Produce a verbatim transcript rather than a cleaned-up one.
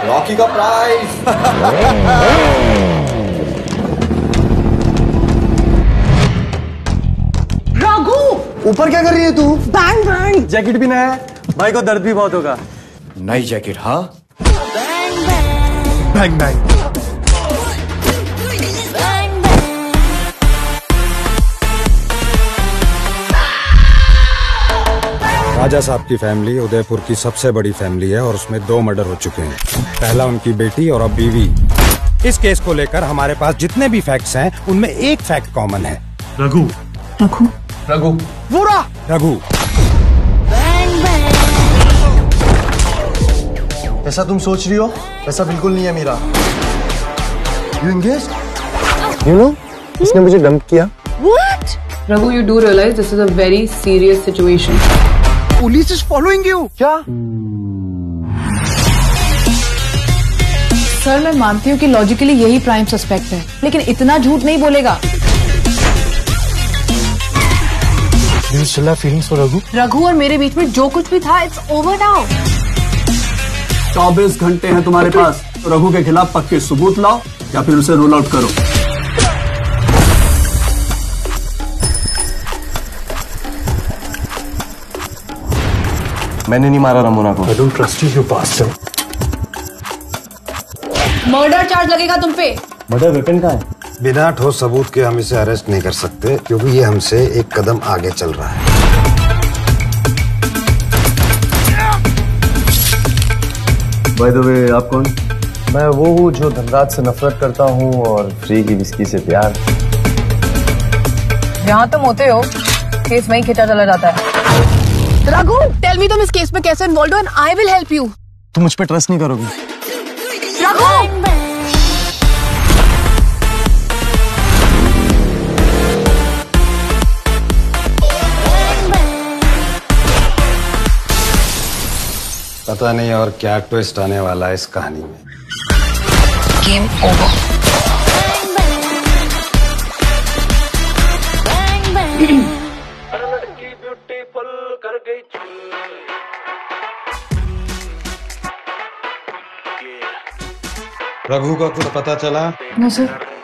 Rocky का prize. Raghu, ऊपर क्या कर रही है तू? Bang bang. जैकेट भी नया है, भाई को दर्द भी बहुत होगा। नई जैकेट? हाँ। Bang bang. राजा साहब की फैमिली उदयपुर की सबसे बड़ी फैमिली है और उसमें दो मर्डर हो चुके हैं। पहला उनकी बेटी और अब बीवी। इस केस को लेकर हमारे पास जितने भी फैक्ट्स हैं उनमें एक फैक्ट कॉमन है। रघु। रघु। रघु। बुरा। रघु। ऐसा तुम सोच रही हो, ऐसा बिल्कुल नहीं है Meera. You engaged? You know, इसने मुझे डंप किया। What? Raghu, you do realize this is a very serious situation. Police is following you. क्या? सर, मैं मानती हूँ कि लॉजिकली यही प्राइम सस्पेक्ट है, लेकिन इतना झूठ नहीं बोलेगा। You still have feelings for Raghu? Raghu और मेरे बीच में जो कुछ भी था, it's over now. चौबीस घंटे हैं तुम्हारे पास, तो रघु के खिलाफ पक्के सबूत लाओ या फिर उसे रोल आउट करो। मैंने नहीं मारा रमोना को। I don't trust you, you bastard. Murder charge लगेगा तुम पे। मर्डर वेपन कहाँ है? बिना ठोस सबूत के हम इसे अरेस्ट नहीं कर सकते क्योंकि ये हमसे एक कदम आगे चल रहा है। By the way, आप कौन? मैं वो हूँ जो धनराज से नफरत करता हूँ और फ्री की विस्की से प्यार। यहाँ तुम होते हो, केस वहीं खिंचा चला जाता है। रघु, टेल मी तुम इस केस में कैसे इन्वॉल्व हो and I will help you. तुम मुझ पे ट्रस्ट नहीं करोगी। रघु! पता नहीं और क्या ट्विस्ट आने वाला है इस कहानी में। Game over. रघु का कुछ पता चला? No sir.